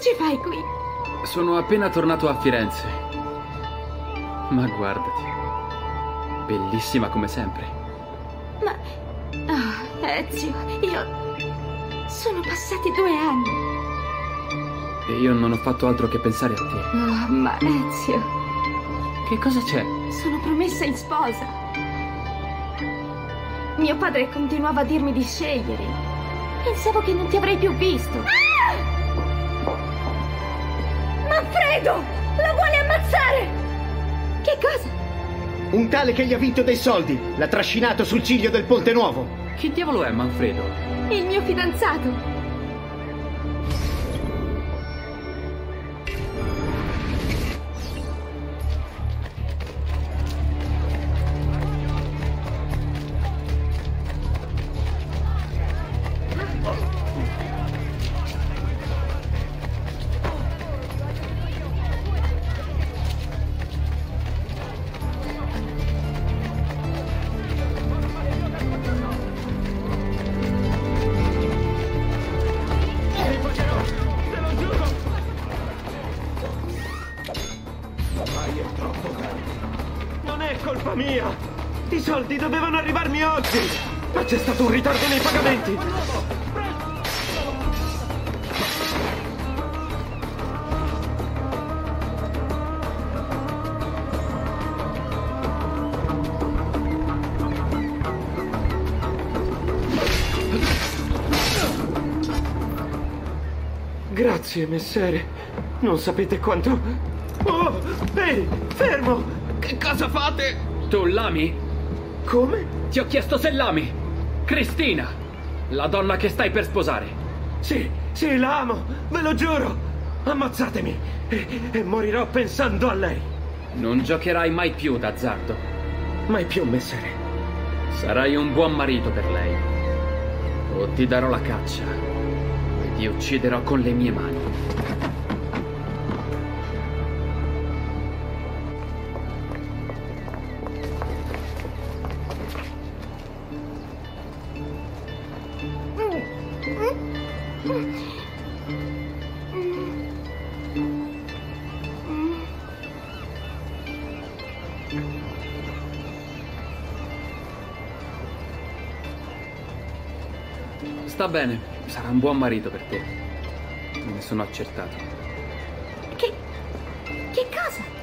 ci fai qui? Sono appena tornato a Firenze. Ma guardati. Bellissima come sempre. Ma... Oh, Ezio, io... Sono passati 2 anni. E io non ho fatto altro che pensare a te. Oh, ma Ezio... Che cosa c'è? Sono promessa in sposa. Mio padre continuava a dirmi di scegliere. Pensavo che non ti avrei più visto. Ah! Manfredo! La vuole ammazzare! Che cosa? Un tale che gli ha vinto dei soldi. L'ha trascinato sul ciglio del Ponte Nuovo. Chi diavolo è Manfredo? Il mio fidanzato. Non è colpa mia! I soldi dovevano arrivarmi oggi! Ma c'è stato un ritardo nei pagamenti! Grazie, messere. Non sapete quanto... Oh! Ehi! Fermo! Che cosa fate? Tu l'ami? Come? Ti ho chiesto se l'ami. Cristina, la donna che stai per sposare. Sì, sì, la amo! Ve lo giuro! Ammazzatemi! E morirò pensando a lei! Non giocherai mai più d'azzardo. Mai più, messere. Sarai un buon marito per lei. O ti darò la caccia e ti ucciderò con le mie mani. Sta bene, sarà un buon marito per te. Me ne sono accertato. Che cosa?